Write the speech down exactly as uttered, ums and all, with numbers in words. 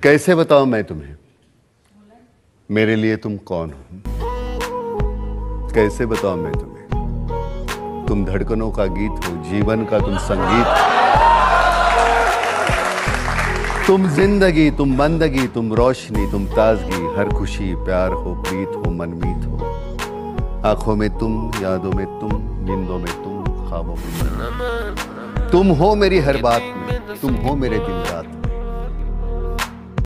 कैसे बताऊं मैं तुम्हें मेरे लिए तुम कौन हो? कैसे बताऊं मैं तुम्हें तुम धड़कनों का गीत हो, जीवन का तुम संगीत हो। तुम जिंदगी, तुम बंदगी, तुम रोशनी, तुम ताजगी, हर खुशी प्यार हो, प्रीत हो, मनमीत हो। आंखों में तुम, यादों में तुम, नींदों में तुम, ख्वाबों में तुम। तुम हो मेरी हर बात में, तुम हो मेरे दिन रात में।